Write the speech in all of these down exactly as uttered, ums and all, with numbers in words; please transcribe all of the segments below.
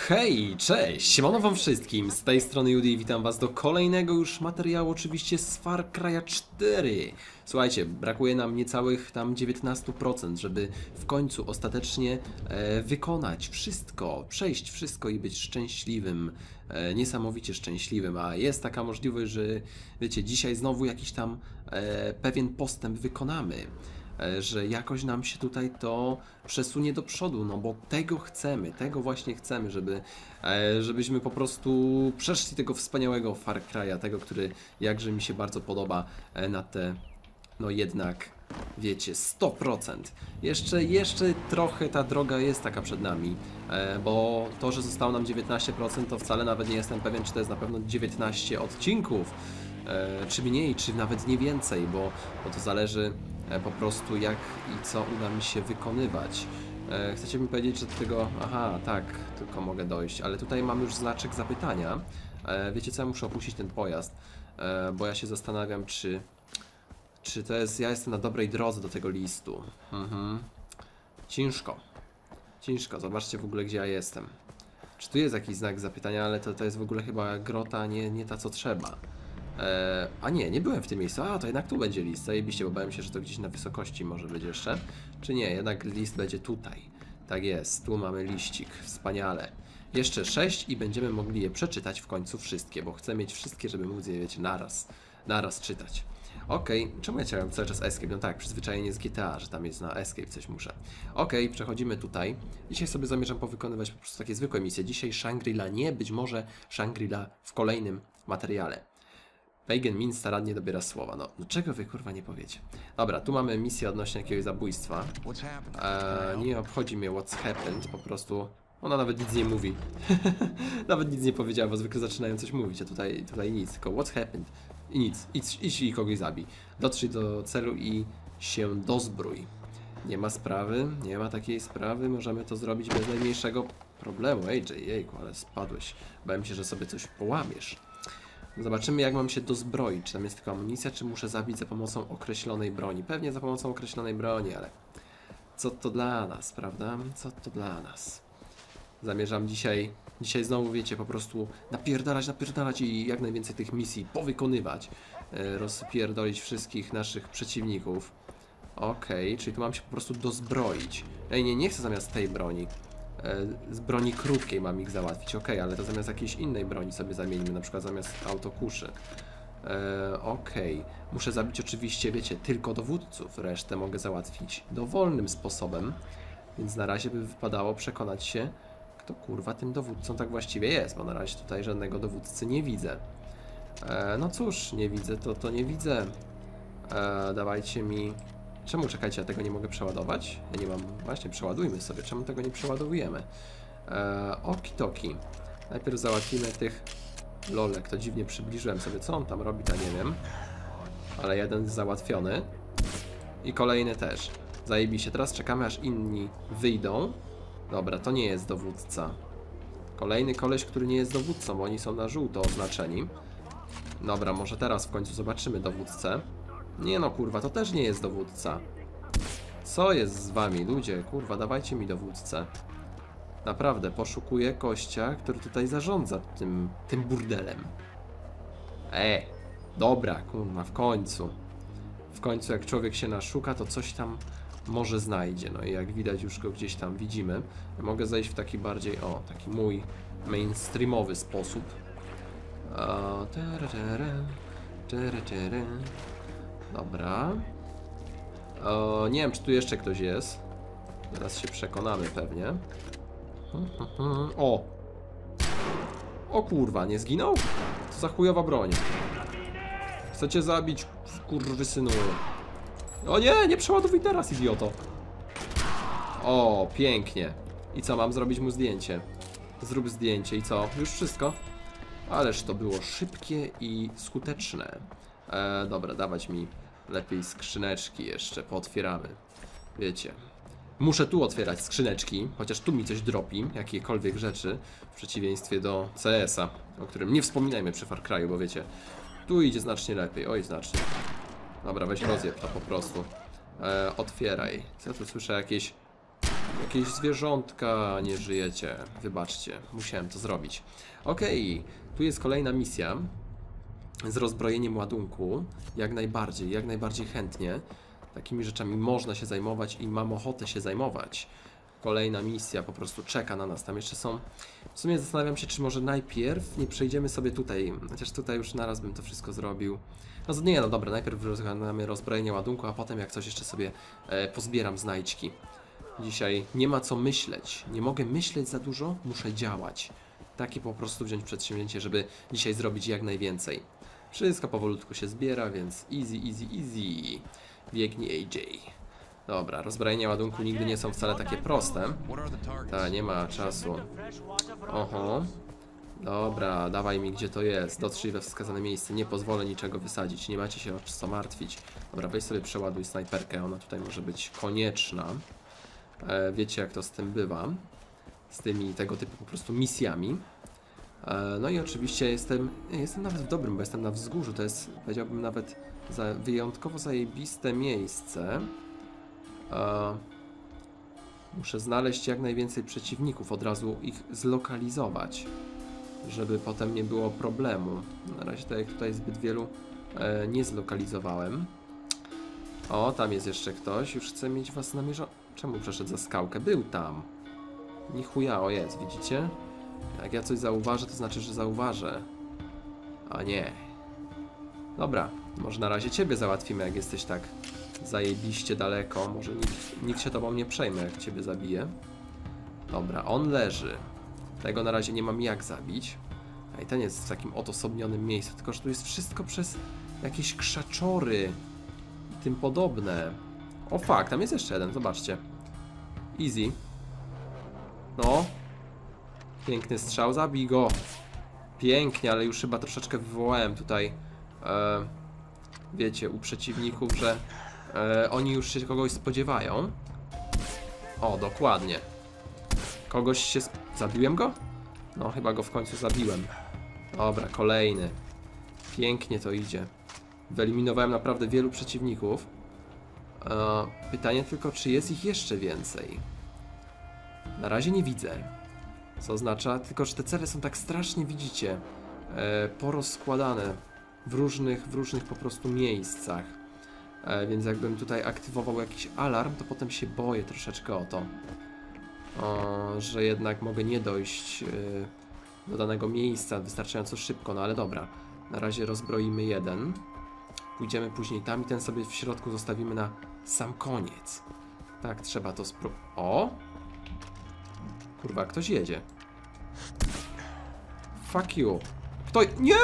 Hej, cześć, siemano wam wszystkim, z tej strony Judy i witam was do kolejnego już materiału, oczywiście z Far Cry'a cztery. Słuchajcie, brakuje nam niecałych tam dziewiętnaście procent, żeby w końcu ostatecznie e, wykonać wszystko, przejść wszystko i być szczęśliwym, e, niesamowicie szczęśliwym, a jest taka możliwość, że wiecie, dzisiaj znowu jakiś tam e, pewien postęp wykonamy. Że jakoś nam się tutaj to przesunie do przodu, no bo tego chcemy, tego właśnie chcemy, żeby, żebyśmy po prostu przeszli tego wspaniałego Far Cry'a, tego, który jakże mi się bardzo podoba na te, no jednak, wiecie, sto procent. Jeszcze, jeszcze trochę ta droga jest taka przed nami, bo to, że zostało nam dziewiętnaście procent, to wcale nawet nie jestem pewien, czy to jest na pewno dziewiętnaście odcinków, czy mniej, czy nawet nie więcej, bo, bo to zależy po prostu jak i co uda mi się wykonywać. Chcecie mi powiedzieć, że do tego... Aha, tak, tylko mogę dojść, ale tutaj mam już znaczek zapytania. Wiecie co, ja muszę opuścić ten pojazd, bo ja się zastanawiam, czy... Czy to jest... Ja jestem na dobrej drodze do tego listu. Mhm. Ciężko. Ciężko, zobaczcie w ogóle, gdzie ja jestem. Czy tu jest jakiś znak zapytania, ale to, to jest w ogóle chyba grota, nie, nie ta co trzeba. Eee, a nie, nie byłem w tym miejscu. A, to jednak tu będzie list. Zajebiście, bo bałem się, że to gdzieś na wysokości może być jeszcze. Czy nie, jednak list będzie tutaj. Tak jest, tu mamy liścik. Wspaniale. Jeszcze sześć i będziemy mogli je przeczytać w końcu wszystkie, bo chcę mieć wszystkie, żeby móc je, wiecie, naraz, naraz czytać. Okej, okay. Czemu ja chciałem cały czas escape? No tak, przyzwyczajenie z G T A, że tam jest na escape coś muszę. Okej, okay, przechodzimy tutaj. Dzisiaj sobie zamierzam powykonywać po prostu takie zwykłe misje. Dzisiaj Shangri-La nie, być może Shangri-La w kolejnym materiale. Pagan Min starannie dobiera słowa. No, no czego wy kurwa nie powiecie? Dobra, tu mamy misję odnośnie jakiegoś zabójstwa. Eee, nie obchodzi mnie what's happened, po prostu ona nawet nic nie mówi. Nawet nic nie powiedziała, bo zwykle zaczynają coś mówić, a tutaj, tutaj nic, tylko what's happened i nic. Idź, idź i kogoś zabij. Dotrzyj do celu i się dozbrój. Nie ma sprawy, nie ma takiej sprawy, możemy to zrobić bez najmniejszego problemu. Ej, jejku, ale spadłeś. Bałem się, że sobie coś połamiesz. Zobaczymy, jak mam się dozbroić. Czy tam jest tylko amunicja, czy muszę zabić za pomocą określonej broni. Pewnie za pomocą określonej broni, ale co to dla nas, prawda? Co to dla nas? Zamierzam dzisiaj, dzisiaj znowu, wiecie, po prostu napierdalać, napierdalać i jak najwięcej tych misji powykonywać. Yy, rozpierdolić wszystkich naszych przeciwników. Okej, okay, czyli tu mam się po prostu dozbroić. Ej, nie, nie chcę zamiast tej broni. Z broni krótkiej mam ich załatwić, ok, ale to zamiast jakiejś innej broni sobie zamieńmy, na przykład zamiast autokuszy. Eee, ok, muszę zabić oczywiście, wiecie, tylko dowódców, resztę mogę załatwić dowolnym sposobem, więc na razie by wypadało przekonać się, kto kurwa tym dowódcą tak właściwie jest, bo na razie tutaj żadnego dowódcy nie widzę. Eee, no cóż, nie widzę, to to nie widzę. Eee, dawajcie mi... Czemu, czekajcie, ja tego nie mogę przeładować? Ja nie mam... Właśnie, przeładujmy sobie. Czemu tego nie przeładowujemy? Eee, Okidoki. Najpierw załatwimy tych... Lolek, to dziwnie przybliżyłem sobie. Co on tam robi, to nie wiem. Ale jeden jest załatwiony. I kolejny też. Zajebiście. Teraz czekamy, aż inni wyjdą. Dobra, to nie jest dowódca. Kolejny koleś, który nie jest dowódcą, bo oni są na żółto oznaczeni. Dobra, może teraz w końcu zobaczymy dowódcę. Nie no kurwa, to też nie jest dowódca. Co jest z wami, ludzie? Kurwa, dawajcie mi dowódcę. Naprawdę, poszukuję gościa, który tutaj zarządza tym, tym burdelem. E, dobra, kurwa, w końcu. W końcu jak człowiek się naszuka, to coś tam może znajdzie. No i jak widać, już go gdzieś tam widzimy. Ja mogę zejść w taki bardziej, o, taki mój mainstreamowy sposób. O, tere, tere, tere, tere. Dobra. O, nie wiem, czy tu jeszcze ktoś jest. Teraz się przekonamy pewnie. O! O kurwa, nie zginął? Co za chujowa broń. Chcecie zabić, kurwysynu. O nie, nie przeładowuj teraz, idioto. O, pięknie. I co, mam zrobić mu zdjęcie? Zrób zdjęcie i co? Już wszystko? Ależ to było szybkie i skuteczne. E, dobra, dawać mi lepiej skrzyneczki jeszcze, pootwieramy. Wiecie, muszę tu otwierać skrzyneczki, chociaż tu mi coś dropi, jakiekolwiek rzeczy, w przeciwieństwie do C S a, o którym nie wspominajmy przy Far Cry'u, bo wiecie, tu idzie znacznie lepiej, oj znacznie. Dobra, weź rozjeb to po prostu. E, otwieraj. Co ja tu słyszę? Jakieś Jakieś zwierzątka nie żyjecie. Wybaczcie, musiałem to zrobić. Okej, okay, tu jest kolejna misja z rozbrojeniem ładunku. Jak najbardziej, jak najbardziej chętnie. Takimi rzeczami można się zajmować i mam ochotę się zajmować. Kolejna misja po prostu czeka na nas. Tam jeszcze są... W sumie zastanawiam się, czy może najpierw nie przejdziemy sobie tutaj. Chociaż tutaj już naraz bym to wszystko zrobił. No nie, no dobra, najpierw rozglądamy rozbrojenie ładunku, a potem jak coś jeszcze sobie e, pozbieram znajdźki. Dzisiaj nie ma co myśleć. Nie mogę myśleć za dużo, muszę działać. Takie po prostu wziąć przedsięwzięcie, żeby dzisiaj zrobić jak najwięcej. Wszystko powolutku się zbiera, więc easy, easy, easy. Biegnij A J. Dobra, rozbrojenia ładunku nigdy nie są wcale takie proste. Ta, nie ma czasu. Oho. Dobra, dawaj mi gdzie to jest. Dotrzyj we wskazane miejsce. Nie pozwolę niczego wysadzić. Nie macie się o co martwić. Dobra, weź sobie przeładuj snajperkę. Ona tutaj może być konieczna. E, wiecie jak to z tym bywa. Z tymi tego typu po prostu misjami. E, no i oczywiście jestem, jestem nawet w dobrym, bo jestem na wzgórzu. To jest, powiedziałbym, nawet za wyjątkowo zajebiste miejsce. E, muszę znaleźć jak najwięcej przeciwników. Od razu ich zlokalizować. Żeby potem nie było problemu. Na razie tak jak tutaj zbyt wielu e, nie zlokalizowałem. O, tam jest jeszcze ktoś. Już chce mieć was namierzone. Czemu przeszedł za skałkę? Był tam. Ni chuja, o jest, widzicie? Jak ja coś zauważę, to znaczy, że zauważę. A nie. Dobra, może na razie ciebie załatwimy, jak jesteś tak zajebiście daleko. Może nikt, nikt się tobą nie przejmie, jak ciebie zabije. Dobra, on leży. Tego na razie nie mam jak zabić. A i ten jest w takim odosobnionym miejscu. Tylko że tu jest wszystko przez jakieś krzaczory i tym podobne. O fuck, tam jest jeszcze jeden, zobaczcie. Easy. No. Piękny strzał, zabij go. Pięknie, ale już chyba troszeczkę wywołałem tutaj e, wiecie, u przeciwników, że e, oni już się kogoś spodziewają. O, dokładnie. Kogoś się... Sp zabiłem go? No, chyba go w końcu zabiłem. Dobra, kolejny. Pięknie to idzie. Wyeliminowałem naprawdę wielu przeciwników. E, pytanie tylko, czy jest ich jeszcze więcej? Na razie nie widzę. Co oznacza, tylko że te cele są tak strasznie, widzicie, e, porozkładane w różnych, w różnych po prostu miejscach. E, więc jakbym tutaj aktywował jakiś alarm, to potem się boję troszeczkę o to. O, że jednak mogę nie dojść e, do danego miejsca wystarczająco szybko, no ale dobra. Na razie rozbroimy jeden. Pójdziemy później tam i ten sobie w środku zostawimy na sam koniec. Tak, trzeba to spró... O! Kurwa, ktoś jedzie. Fuck you. Kto... Nie!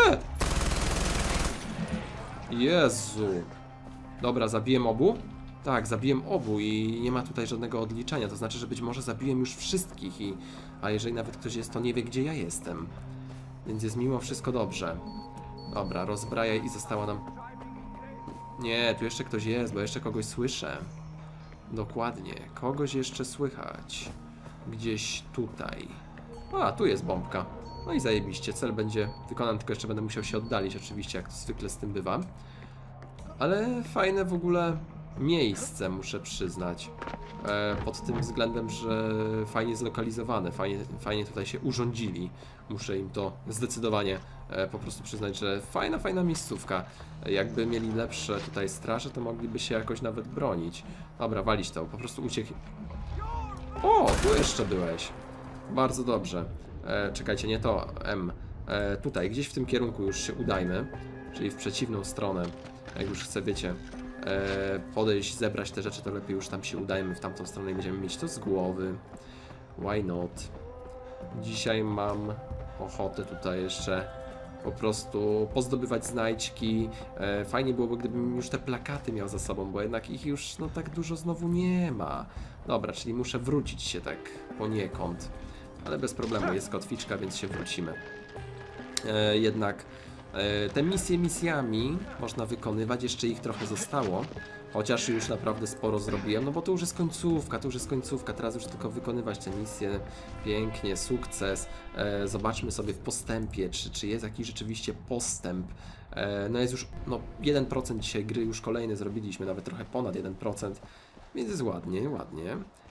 Jezu. Dobra, zabiłem obu? Tak, zabiłem obu i nie ma tutaj żadnego odliczania. To znaczy, że być może zabiłem już wszystkich i... A jeżeli nawet ktoś jest, to nie wie, gdzie ja jestem. Więc jest mimo wszystko dobrze. Dobra, rozbrajaj i została nam... Nie, tu jeszcze ktoś jest, bo jeszcze kogoś słyszę. Dokładnie, kogoś jeszcze słychać. Gdzieś tutaj. A, tu jest bombka. No i zajebiście, cel będzie wykonany, tylko jeszcze będę musiał się oddalić oczywiście, jak to zwykle z tym bywa. Ale fajne w ogóle miejsce, muszę przyznać. E, pod tym względem, że fajnie zlokalizowane, fajnie, fajnie tutaj się urządzili. Muszę im to zdecydowanie e, po prostu przyznać, że fajna, fajna miejscówka. Jakby mieli lepsze tutaj straże, to mogliby się jakoś nawet bronić. Dobra, walić to, po prostu uciekł. O, tu jeszcze byłeś. Bardzo dobrze. E, czekajcie, nie to M. E, tutaj, gdzieś w tym kierunku już się udajmy. Czyli w przeciwną stronę. Jak już chcę, wiecie, e, podejść, zebrać te rzeczy, to lepiej już tam się udajmy w tamtą stronę i będziemy mieć to z głowy. Why not? Dzisiaj mam ochotę tutaj jeszcze po prostu pozdobywać znajdźki. E, fajnie byłoby, gdybym już te plakaty miał za sobą, bo jednak ich już no tak dużo znowu nie ma. Dobra, czyli muszę wrócić się tak poniekąd. Ale bez problemu, jest kotwiczka, więc się wrócimy. E, jednak e, te misje misjami można wykonywać, jeszcze ich trochę zostało. Chociaż już naprawdę sporo zrobiłem, no bo to już jest końcówka, to już jest końcówka, teraz już tylko wykonywać te misje. Pięknie, sukces. E, zobaczmy sobie w postępie, czy, czy jest jakiś rzeczywiście postęp. E, no jest już, no jeden procent dzisiaj gry już kolejny zrobiliśmy, nawet trochę ponad jeden procent. Więc jest ładnie, ładnie.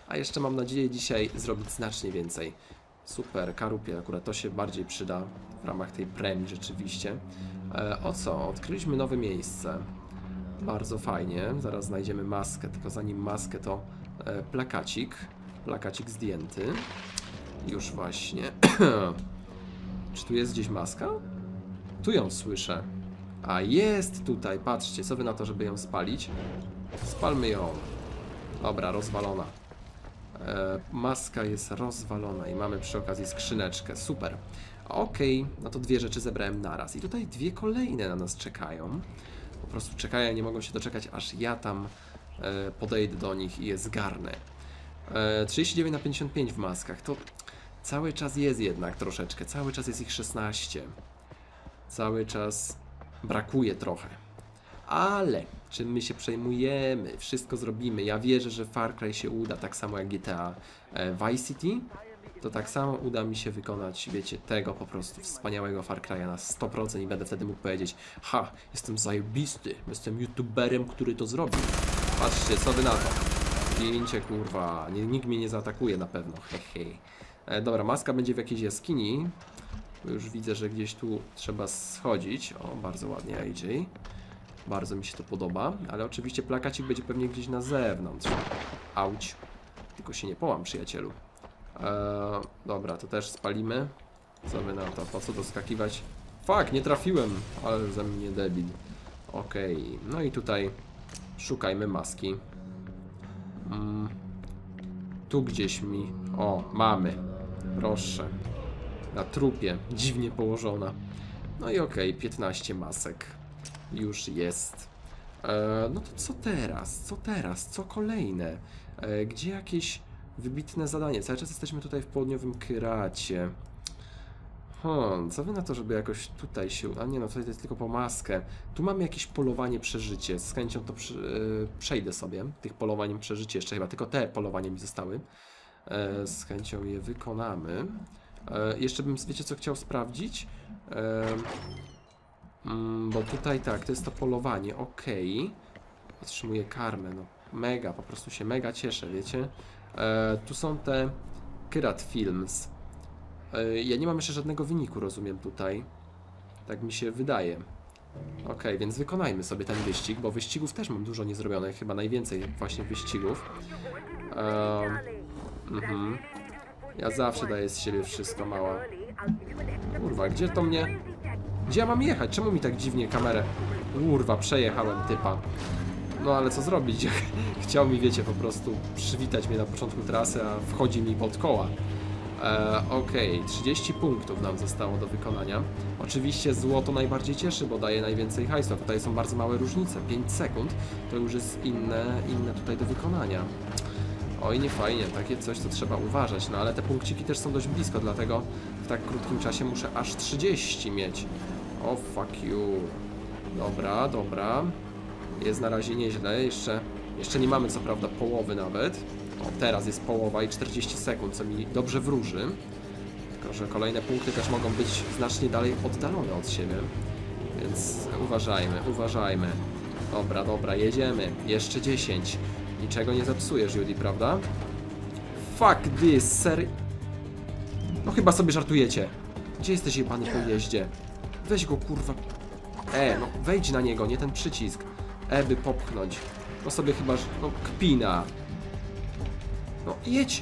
A jeszcze mam nadzieję dzisiaj zrobić znacznie więcej. Super, karupie, akurat to się bardziej przyda w ramach tej premii rzeczywiście. E, o co? Odkryliśmy nowe miejsce. Bardzo fajnie, zaraz znajdziemy maskę, tylko zanim maskę to e, plakacik. Plakacik zdjęty. Już właśnie. Czy tu jest gdzieś maska? Tu ją słyszę. A jest tutaj, patrzcie, co wy na to, żeby ją spalić? Spalmy ją. Dobra, rozwalona. E, maska jest rozwalona i mamy przy okazji skrzyneczkę. Super. Okej, okay, no to dwie rzeczy zebrałem naraz. I tutaj dwie kolejne na nas czekają. Po prostu czekają, nie mogą się doczekać, aż ja tam e, podejdę do nich i je zgarnę. E, trzydzieści dziewięć na pięćdziesiąt pięć w maskach. To cały czas jest jednak troszeczkę. Cały czas jest ich szesnaście. Cały czas brakuje trochę. Ale czym my się przejmujemy? Wszystko zrobimy. Ja wierzę, że Far Cry się uda, tak samo jak G T A e, Vice City. To tak samo uda mi się wykonać, wiecie, tego po prostu wspaniałego Far Cry'a na sto procent i będę wtedy mógł powiedzieć: ha, jestem zajebisty, jestem youtuberem, który to zrobił. Patrzcie, co wy na to. Zdjęcie, kurwa, nie, nikt mnie nie zaatakuje na pewno, hehe. E, dobra, maska będzie w jakiejś jaskini. Już widzę, że gdzieś tu trzeba schodzić. O, bardzo ładnie, A J. Bardzo mi się to podoba, ale oczywiście plakacik będzie pewnie gdzieś na zewnątrz. Auć. Tylko się nie połam, przyjacielu. Eee, dobra, to też spalimy. Co wy na to? Po co doskakiwać? Fuck, nie trafiłem, ale ze mnie debil. Okej, okay. No i tutaj szukajmy maski. Mm. Tu gdzieś mi... O, mamy. Proszę. Na trupie, dziwnie położona. No i okej, okay, piętnaście masek. Już jest. E, no to co teraz? Co teraz? Co kolejne? E, gdzie jakieś wybitne zadanie? Cały czas jesteśmy tutaj w południowym Kyracie. Hmm, co wy na to, żeby jakoś tutaj się... A nie, no tutaj to jest tylko po maskę. Tu mamy jakieś polowanie przeżycie. Z chęcią to przy, e, przejdę sobie. Tych polowań przeżycie jeszcze chyba. Tylko te polowania mi zostały. E, z chęcią je wykonamy. E, jeszcze bym, wiecie co, chciał sprawdzić? E, mm, bo tutaj tak, to jest to polowanie, okej. Okay. Otrzymuję karmę, no mega, po prostu się mega cieszę, wiecie? E, tu są te Kyrat Films. E, ja nie mam jeszcze żadnego wyniku, rozumiem tutaj. Tak mi się wydaje. Okej, okay, więc wykonajmy sobie ten wyścig, bo wyścigów też mam dużo niezrobionych, chyba najwięcej właśnie wyścigów. E, mhm. Ja zawsze daję z siebie wszystko, mała. Kurwa, gdzie to mnie... Gdzie ja mam jechać? Czemu mi tak dziwnie kamerę... Kurwa, przejechałem typa. No ale co zrobić? Chciał mi, wiecie, po prostu przywitać mnie na początku trasy, a wchodzi mi pod koła. E, Okej, okay. trzydzieści punktów nam zostało do wykonania. Oczywiście złoto najbardziej cieszy, bo daje najwięcej hajsu. Tutaj są bardzo małe różnice. pięć sekund to już jest inne, inne tutaj do wykonania. Oj, nie fajnie, takie coś, co trzeba uważać, no ale te punkciki też są dość blisko, dlatego w tak krótkim czasie muszę aż trzydzieści mieć. O, fuck you. Dobra, dobra. Jest na razie nieźle, jeszcze, jeszcze nie mamy co prawda połowy nawet. O, teraz jest połowa i czterdzieści sekund, co mi dobrze wróży. Tylko że kolejne punkty też mogą być znacznie dalej oddalone od siebie. Więc uważajmy, uważajmy. Dobra, dobra, jedziemy. Jeszcze dziesięć. Niczego nie zepsujesz, Judy, prawda? Fuck this, sery... No chyba sobie żartujecie. Gdzie jesteś, jebany pojeździe? Weź go, kurwa. E, no wejdź na niego, nie ten przycisk. E, by popchnąć. No sobie chyba... No kpina. No jedź.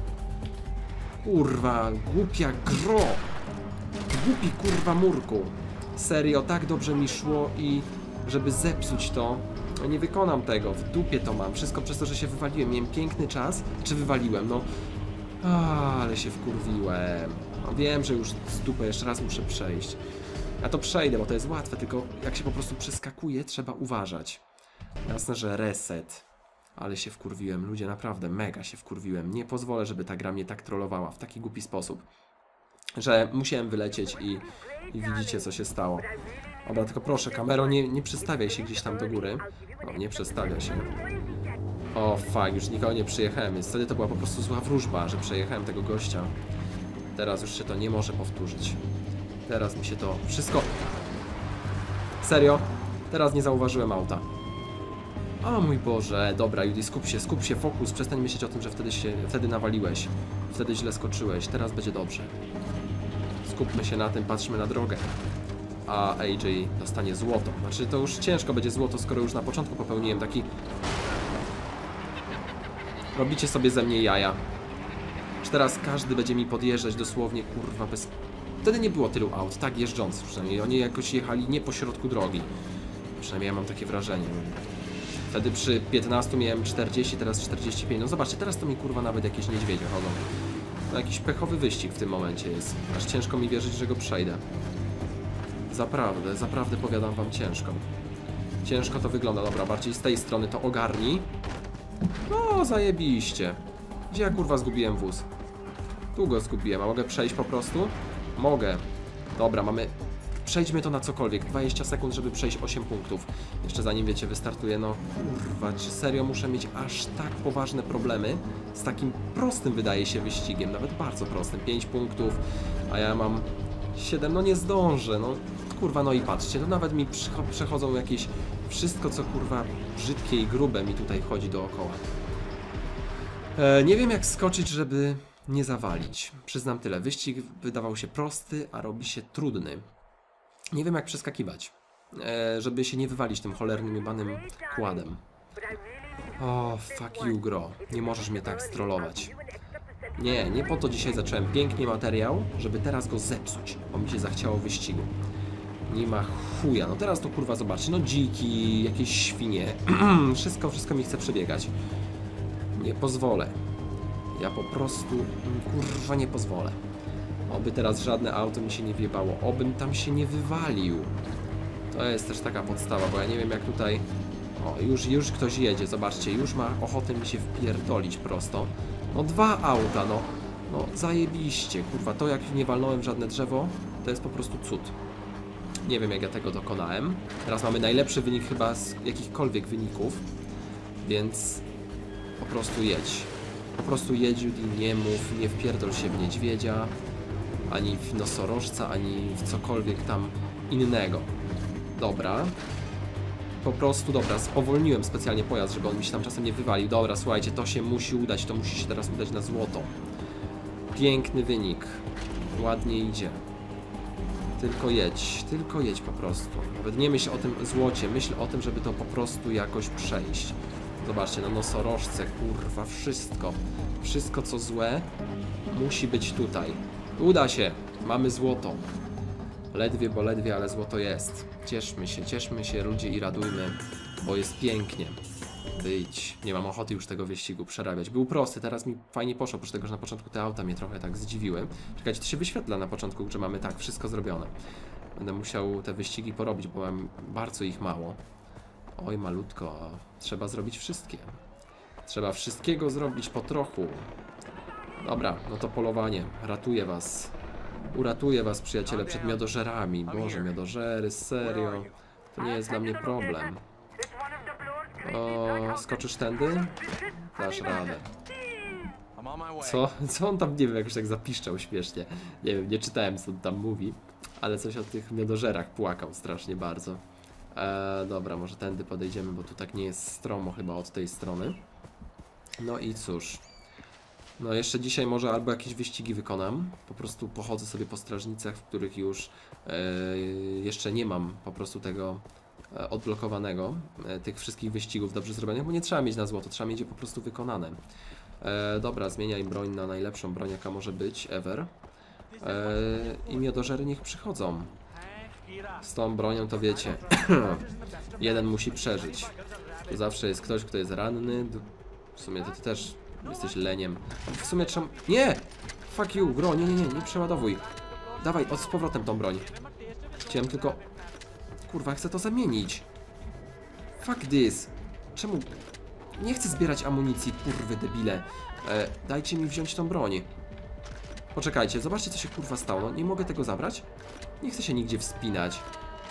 Kurwa, głupia gro. Głupi kurwa murku. Serio, tak dobrze mi szło i... Żeby zepsuć to... No nie wykonam tego, w dupie to mam. Wszystko przez to, że się wywaliłem. Miałem piękny czas. Czy wywaliłem? No... A, ale się wkurwiłem. No wiem, że już z dupy jeszcze raz muszę przejść. Ja to przejdę, bo to jest łatwe, tylko jak się po prostu przeskakuje, trzeba uważać. Jasne, że reset. Ale się wkurwiłem. Ludzie, naprawdę mega się wkurwiłem. Nie pozwolę, żeby ta gra mnie tak trollowała w taki głupi sposób. Że musiałem wylecieć i, i widzicie, co się stało. Dobra, tylko proszę, kamero, nie, nie przestawiaj się gdzieś tam do góry. O, nie przestawia się. O, fuck, już nikogo nie przyjechałem, więc wtedy to była po prostu zła wróżba, że przejechałem tego gościa. Teraz już się to nie może powtórzyć. Teraz mi się to wszystko... Serio? Teraz nie zauważyłem auta. O mój Boże, dobra Judy, skup się, skup się, fokus, przestań myśleć o tym, że wtedy się, wtedy nawaliłeś, wtedy źle skoczyłeś, teraz będzie dobrze. Skupmy się na tym, patrzmy na drogę. A A J dostanie złoto. Znaczy to już ciężko będzie złoto, skoro już na początku popełniłem taki... Robicie sobie ze mnie jaja. Czy teraz każdy będzie mi podjeżdżać dosłownie, kurwa, bez... Wtedy nie było tylu aut, tak jeżdżących przynajmniej. Oni jakoś jechali nie po środku drogi. Przynajmniej ja mam takie wrażenie. Wtedy przy piętnastu miałem czterdzieści, teraz czterdzieści pięć. No zobaczcie, teraz to mi kurwa nawet jakieś niedźwiedzie chodzą. No jakiś pechowy wyścig w tym momencie jest. Aż ciężko mi wierzyć, że go przejdę. Zaprawdę, zaprawdę powiadam wam ciężko. Ciężko to wygląda. Dobra, bardziej z tej strony to ogarnij. No, zajebiście. Gdzie ja kurwa zgubiłem wóz? Tu go zgubiłem, a mogę przejść po prostu? Mogę. Dobra, mamy... Przejdźmy to na cokolwiek. dwadzieścia sekund, żeby przejść osiem punktów. Jeszcze zanim, wiecie, wystartuję. No kurwa, czy serio muszę mieć aż tak poważne problemy z takim prostym, wydaje się, wyścigiem. Nawet bardzo prostym. pięć punktów, a ja mam siedem. No nie zdążę, no kurwa, no i patrzcie, to nawet mi przechodzą jakieś... Wszystko, co kurwa brzydkie i grube mi tutaj chodzi dookoła. E, nie wiem, jak skoczyć, żeby nie zawalić. Przyznam tyle. Wyścig wydawał się prosty, a robi się trudny. Nie wiem, jak przeskakiwać, e, żeby się nie wywalić tym cholernym jebanym kładem. O, fuck you, gro. Nie możesz mnie tak strollować. Nie, nie po to dzisiaj zacząłem pięknie materiał, żeby teraz go zepsuć, bo mi się zachciało wyścigu. Nie ma chuja. No teraz to kurwa zobaczcie, no dziki, jakieś świnie. wszystko, wszystko mi chce przebiegać. Nie pozwolę. Ja po prostu, kurwa, nie pozwolę. Oby teraz żadne auto mi się nie wjebało. Obym tam się nie wywalił. To jest też taka podstawa, bo ja nie wiem, jak tutaj... O, już, już ktoś jedzie, zobaczcie, już ma ochotę mi się wpierdolić prosto. No dwa auta, no. No zajebiście, kurwa, to jak nie walnąłem w żadne drzewo, to jest po prostu cud. Nie wiem, jak ja tego dokonałem. Teraz mamy najlepszy wynik chyba z jakichkolwiek wyników, więc po prostu jedź. Po prostu jedź i nie mów, nie wpierdol się w niedźwiedzia, ani w nosorożca, ani w cokolwiek tam innego. Dobra. Po prostu, dobra, spowolniłem specjalnie pojazd, żeby on mi się tam czasem nie wywalił. Dobra, słuchajcie, to się musi udać, to musi się teraz udać na złoto. Piękny wynik. Ładnie idzie. Tylko jedź, tylko jedź po prostu. Nawet nie myśl o tym złocie, myśl o tym, żeby to po prostu jakoś przejść. Zobaczcie, na nosorożce, kurwa, wszystko. Wszystko, co złe, musi być tutaj. Uda się, mamy złoto. Ledwie, bo ledwie, ale złoto jest. Cieszmy się, cieszmy się, ludzie, i radujmy, bo jest pięknie. Wyjdź. Nie mam ochoty już tego wyścigu przerabiać. Był prosty, teraz mi fajnie poszło, oprócz tego, że na początku te auta mnie trochę tak zdziwiły. Czekajcie, to się wyświetla na początku, że mamy tak, wszystko zrobione. Będę musiał te wyścigi porobić, bo mam bardzo ich mało. Oj, malutko. Trzeba zrobić wszystkie. Trzeba wszystkiego zrobić po trochu. Dobra, no to polowanie. Ratuję was. Uratuję was, przyjaciele, przed miodożerami. Boże, miodożery, serio. To nie jest dla mnie problem. O, skoczysz tędy? Dasz radę. Co? Co on tam, nie wiem, jakoś tak zapiszczał śmiesznie. Nie wiem, nie czytałem, co on tam mówi. Ale coś o tych miodożerach płakał strasznie bardzo. Eee, dobra, może tędy podejdziemy, bo tu tak nie jest stromo chyba od tej strony. No i cóż. No jeszcze dzisiaj może albo jakieś wyścigi wykonam. Po prostu pochodzę sobie po strażnicach, w których już e, jeszcze nie mam po prostu tego e, odblokowanego. E, tych wszystkich wyścigów dobrze zrobionych, bo nie trzeba mieć na złoto, trzeba mieć je po prostu wykonane. E, dobra, zmieniaj broń na najlepszą broń, jaka może być ever. E, I miodożery niech przychodzą. Z tą bronią to wiecie, jeden musi przeżyć. Tu zawsze jest ktoś, kto jest ranny. W sumie to ty też jesteś leniem. W sumie trzeba... Nie! Fuck you, gro, nie, nie, nie, nie przeładowuj. Dawaj, od z powrotem tą broń. Chciałem tylko... Kurwa, chcę to zamienić. Fuck this. Czemu... Nie chcę zbierać amunicji, kurwy debile. E, dajcie mi wziąć tą broń. Poczekajcie, zobaczcie, co się kurwa stało. No, nie mogę tego zabrać? Nie chcę się nigdzie wspinać.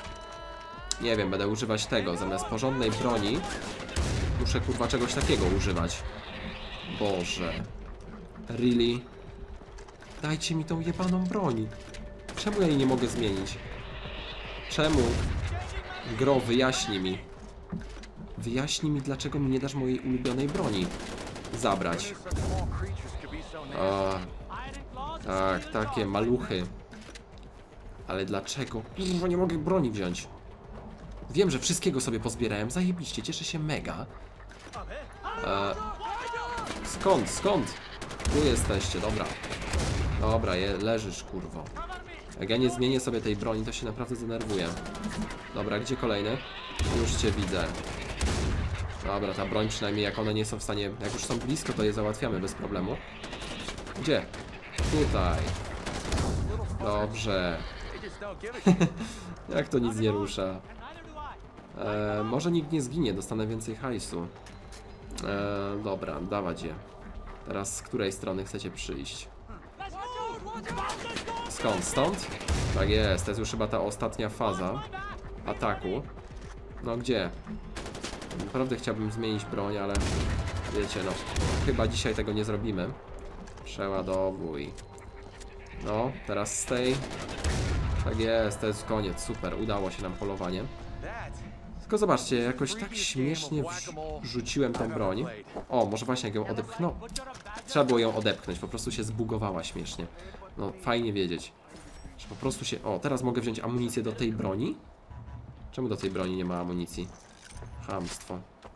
Nie wiem, będę używać tego. Zamiast porządnej broni muszę kurwa czegoś takiego używać. Boże. Really? Dajcie mi tą jebaną broń. Czemu ja jej nie mogę zmienić? Czemu? Gro, wyjaśnij mi. Wyjaśnij mi, dlaczego mi nie dasz mojej ulubionej broni zabrać. O, tak, takie maluchy. Ale dlaczego? Kurwa, nie mogę broni wziąć. Wiem, że wszystkiego sobie pozbierałem. Zajebiście, cieszę się mega. E, skąd, skąd? Tu jesteście, dobra. Dobra, je, leżysz, kurwo. Jak ja nie zmienię sobie tej broni, to się naprawdę zdenerwuję. Dobra, gdzie kolejny? Już cię widzę. Dobra, ta broń przynajmniej jak one nie są w stanie... Jak już są blisko, to je załatwiamy bez problemu. Gdzie? Tutaj. Dobrze. Jak to nic nie rusza? E, może nikt nie zginie, dostanę więcej hajsu. E, dobra, dawać je. Teraz z której strony chcecie przyjść? Skąd? Stąd? Tak jest, to jest już chyba ta ostatnia faza ataku. No gdzie? Naprawdę chciałbym zmienić broń, ale wiecie, no chyba dzisiaj tego nie zrobimy. Przeładowuj. No, teraz z tej. Tak jest, to jest koniec, super, udało się nam polowanie. Tylko zobaczcie, jakoś tak śmiesznie wrzuciłem tą broń. O, może właśnie jak ją odepchnął. Trzeba było ją odepchnąć, po prostu się zbugowała śmiesznie. No, fajnie wiedzieć, że po prostu się... O, teraz mogę wziąć amunicję do tej broni? Czemu do tej broni nie ma amunicji? Chamstwo.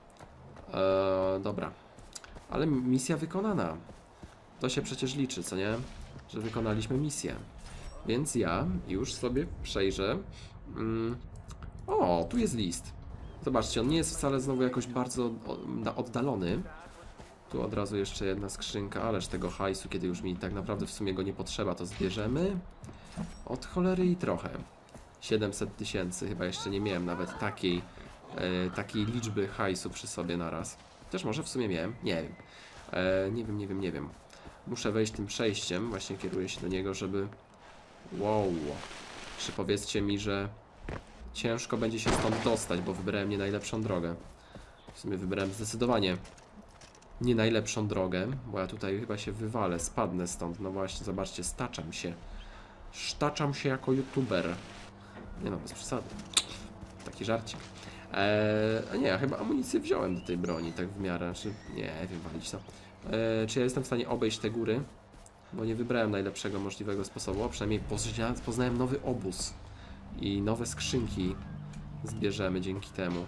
Eee, dobra. Ale misja wykonana. To się przecież liczy, co nie? Że wykonaliśmy misję. Więc ja już sobie przejrzę. Mm. O, tu jest list. Zobaczcie, on nie jest wcale znowu jakoś bardzo oddalony. Tu od razu jeszcze jedna skrzynka, ależ tego hajsu, kiedy już mi tak naprawdę w sumie go nie potrzeba, to zbierzemy. Od cholery i trochę. siedemset tysięcy, chyba jeszcze nie miałem nawet takiej, e, takiej liczby hajsu przy sobie naraz. Też może w sumie miałem, nie wiem. E, nie wiem, nie wiem, nie wiem. Muszę wejść tym przejściem, właśnie kieruję się do niego, żeby... Wow. Czy powiedzcie mi, że ciężko będzie się stąd dostać, bo wybrałem nie najlepszą drogę. W sumie wybrałem zdecydowanie nie najlepszą drogę, bo ja tutaj chyba się wywalę, spadnę stąd. No właśnie, zobaczcie, staczam się. Staczam się jako youtuber. Nie no, bez przesady. Taki żarcik. Eee, a nie, ja chyba amunicję wziąłem do tej broni, tak w miarę. Czy nie wiem, walić to. Eee, czy ja jestem w stanie obejść te góry? Bo nie wybrałem najlepszego możliwego sposobu, a przynajmniej poznałem, poznałem nowy obóz. I nowe skrzynki zbierzemy dzięki temu.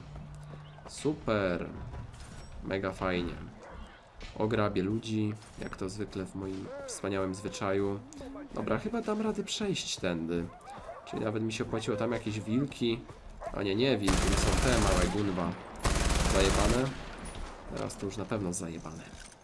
Super. Mega fajnie. Ograbię ludzi, jak to zwykle w moim wspaniałym zwyczaju. Dobra, chyba dam radę przejść tędy. Czyli nawet mi się opłaciło tam jakieś wilki. A nie, nie wilki, to są te małe gunwa. Zajebane. Teraz to już na pewno zajebane.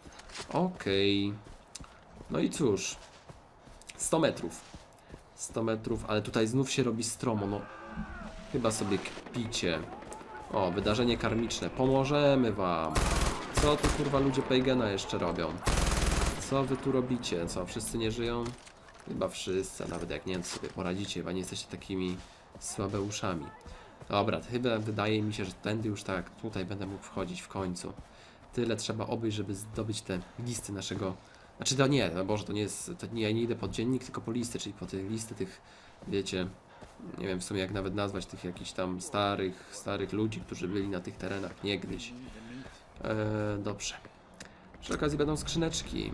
Okej. Okay. No i cóż. sto metrów. sto metrów, ale tutaj znów się robi stromo, no. Chyba sobie kpicie. O, wydarzenie karmiczne. Pomożemy wam. Co tu kurwa ludzie Pagana jeszcze robią? Co wy tu robicie? Co, wszyscy nie żyją? Chyba wszyscy, a nawet jak nie, to sobie poradzicie, chyba nie jesteście takimi słabeuszami. Dobra, chyba wydaje mi się, że tędy już tak, tutaj będę mógł wchodzić w końcu. Tyle trzeba obejść, żeby zdobyć te listy naszego... Znaczy to nie, no Boże, to nie jest, to nie, ja nie idę po dziennik, tylko po listy, czyli po te listy tych, wiecie, nie wiem w sumie jak nawet nazwać tych jakichś tam starych, starych ludzi, którzy byli na tych terenach niegdyś. Eee, dobrze. Przy okazji będą skrzyneczki.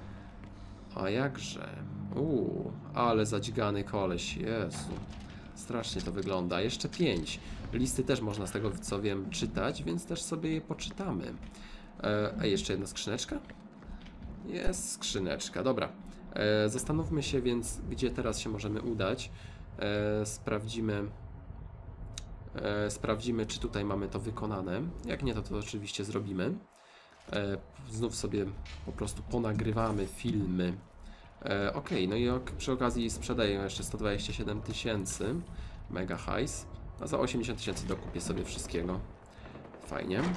A jakże? Uuu, ale zadźgany koleś, Jezu. Strasznie to wygląda. Jeszcze pięć. Listy też można z tego co wiem czytać, więc też sobie je poczytamy. Eee, a jeszcze jedna skrzyneczka? Jest skrzyneczka, dobra. E, zastanówmy się więc, gdzie teraz się możemy udać. E, sprawdzimy, e, sprawdzimy, czy tutaj mamy to wykonane. Jak nie, to to oczywiście zrobimy. E, znów sobie po prostu ponagrywamy filmy. E, ok, no i ok, przy okazji sprzedaję jeszcze sto dwadzieścia siedem tysięcy. Mega hajs. A za osiemdziesiąt tysięcy dokupię sobie wszystkiego. Fajnie. E,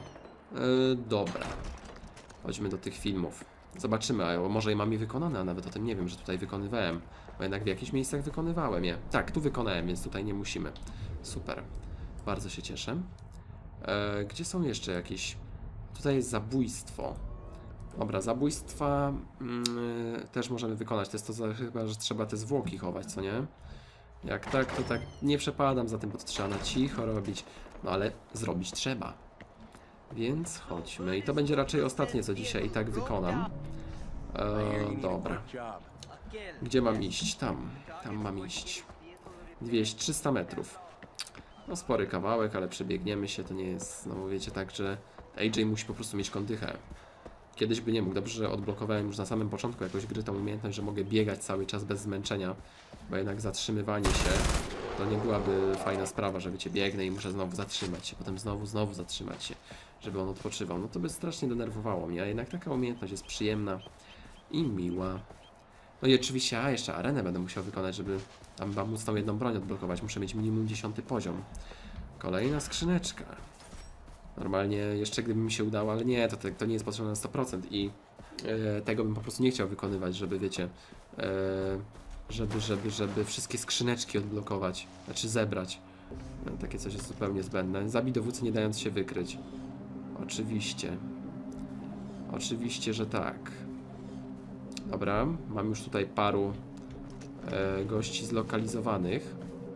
dobra. Chodźmy do tych filmów. Zobaczymy, a może je mam je wykonane, a nawet o tym nie wiem, że tutaj wykonywałem. Bo jednak w jakichś miejscach wykonywałem je. Tak, tu wykonałem, więc tutaj nie musimy. Super. Bardzo się cieszę. E, gdzie są jeszcze jakieś... Tutaj jest zabójstwo. Dobra, zabójstwa mm, też możemy wykonać. To jest to za, chyba, że trzeba te zwłoki chować, co nie? Jak tak, to tak nie przepadam za tym, bo to trzeba na cicho robić. No ale zrobić trzeba. Więc chodźmy. I to będzie raczej ostatnie, co dzisiaj i tak wykonam. E, dobra. Gdzie mam iść? Tam. Tam mam iść. dwieście trzysta metrów. No spory kawałek, ale przebiegniemy się. To nie jest, no wiecie, tak, że A J musi po prostu mieć kondychę. Kiedyś by nie mógł. Dobrze, że odblokowałem już na samym początku jakoś gry tą umiejętność, że mogę biegać cały czas bez zmęczenia. Bo jednak zatrzymywanie się to nie byłaby fajna sprawa, że wiecie, biegnę i muszę znowu zatrzymać się, potem znowu, znowu zatrzymać się, żeby on odpoczywał. No to by strasznie denerwowało mnie, a jednak taka umiejętność jest przyjemna i miła. No i oczywiście, a jeszcze arenę będę musiał wykonać, żeby tam móc tą jedną broń odblokować. Muszę mieć minimum dziesiąty poziom. Kolejna skrzyneczka. Normalnie jeszcze gdyby mi się udało, ale nie, to, to nie jest potrzebne na sto procent i e, tego bym po prostu nie chciał wykonywać, żeby wiecie, e, żeby, żeby, żeby wszystkie skrzyneczki odblokować, znaczy zebrać. No, takie coś jest zupełnie zbędne. Zabij dowódcę, nie dając się wykryć. Oczywiście. Oczywiście, że tak. Dobra, mam już tutaj paru e, gości zlokalizowanych.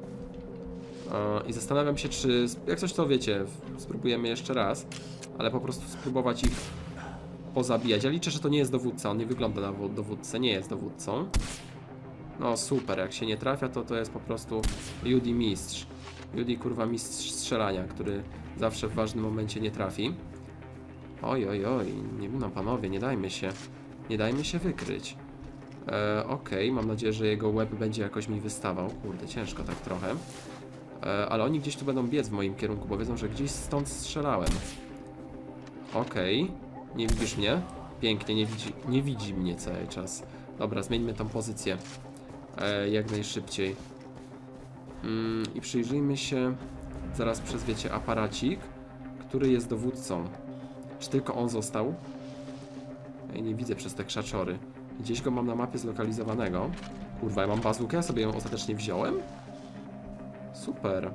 E, I zastanawiam się, czy jak coś to wiecie, spróbujemy jeszcze raz, ale po prostu spróbować ich pozabijać. Ja liczę, że to nie jest dowódca, on nie wygląda na dowódcę, nie jest dowódcą. No super, jak się nie trafia, to to jest po prostu Judy mistrz. Judy kurwa mistrz strzelania, który zawsze w ważnym momencie nie trafi. Oj, oj, oj, nie, no panowie, nie dajmy się, nie dajmy się wykryć. E, Okej, okay, mam nadzieję, że jego łeb będzie jakoś mi wystawał. Kurde, ciężko tak trochę. E, ale oni gdzieś tu będą biec w moim kierunku, bo wiedzą, że gdzieś stąd strzelałem. Okej, okay. Nie widzisz mnie? Pięknie, nie widzi, nie widzi mnie cały czas. Dobra, zmieńmy tą pozycję. E, jak najszybciej. Mm, I przyjrzyjmy się zaraz przez, wiecie, aparacik, który jest dowódcą. Czy tylko on został? Ja nie widzę przez te krzaczory. Gdzieś go mam na mapie zlokalizowanego. Kurwa, ja mam bazukę, ja sobie ją ostatecznie wziąłem? Super.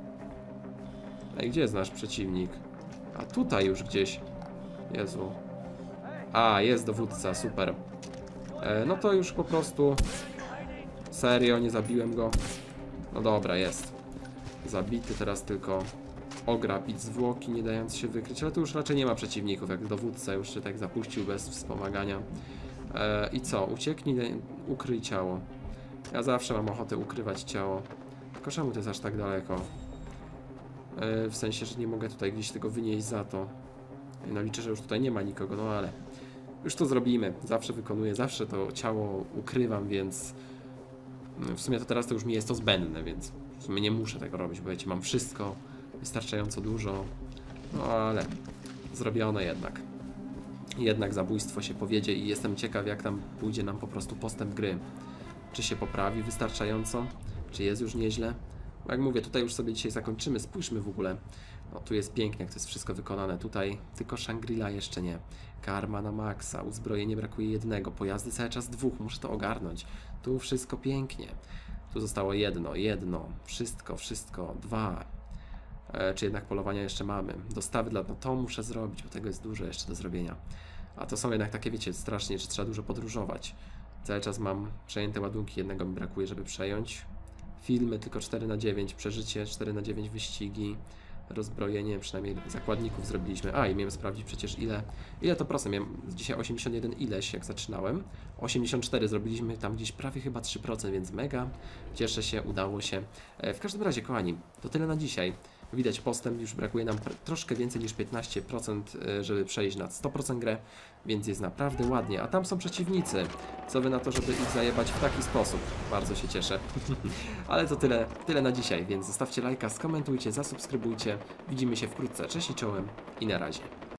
Ej, gdzie jest nasz przeciwnik? A tutaj już gdzieś. Jezu. A, jest dowódca, super. E, no to już po prostu... Serio, nie zabiłem go. No dobra, jest. Zabity, teraz tylko ograbić zwłoki, nie dając się wykryć. Ale tu już raczej nie ma przeciwników, jak dowódca już się tak zapuścił bez wspomagania. E, I co? Ucieknij, ukryj ciało. Ja zawsze mam ochotę ukrywać ciało. Tylko czemu to jest aż tak daleko? E, w sensie, że nie mogę tutaj gdzieś tego wynieść za to. No liczę, że już tutaj nie ma nikogo, no ale już to zrobimy. Zawsze wykonuję, zawsze to ciało ukrywam, więc w sumie to teraz to już mi jest to zbędne, więc w sumie nie muszę tego robić, bo wiecie, mam wszystko wystarczająco dużo. No ale zrobione jednak. Jednak zabójstwo się powiedzie i jestem ciekaw, jak tam pójdzie nam po prostu postęp gry. Czy się poprawi wystarczająco? Czy jest już nieźle? Bo jak mówię, tutaj już sobie dzisiaj zakończymy. Spójrzmy w ogóle. No tu jest pięknie, jak to jest wszystko wykonane. Tutaj tylko Shangri-La jeszcze nie. Karma na maksa, uzbrojenie brakuje jednego, pojazdy cały czas dwóch, muszę to ogarnąć. Tu wszystko pięknie. Tu zostało jedno, jedno, wszystko, wszystko, dwa. E, czy jednak polowania jeszcze mamy? Dostawy dla... No to muszę zrobić, bo tego jest dużo jeszcze do zrobienia. A to są jednak takie, wiecie, strasznie, że trzeba dużo podróżować. Cały czas mam przejęte ładunki, jednego mi brakuje, żeby przejąć. Filmy tylko cztery na dziewięć, przeżycie cztery na dziewięć, wyścigi, rozbrojenie, przynajmniej zakładników zrobiliśmy. A i miałem sprawdzić przecież ile, ile to procent, miałem dzisiaj osiemdziesiąt jeden ileś jak zaczynałem, osiemdziesiąt cztery zrobiliśmy tam gdzieś prawie chyba trzy procent, więc mega, cieszę się, udało się. W każdym razie kochani, to tyle na dzisiaj. Widać postęp, już brakuje nam troszkę więcej niż piętnaście procent, żeby przejść na sto procent grę, więc jest naprawdę ładnie. A tam są przeciwnicy. Co wy na to, żeby ich zajebać w taki sposób? Bardzo się cieszę. Ale to tyle, tyle na dzisiaj, więc zostawcie lajka, skomentujcie, zasubskrybujcie. Widzimy się wkrótce. Cześć i czołem i na razie.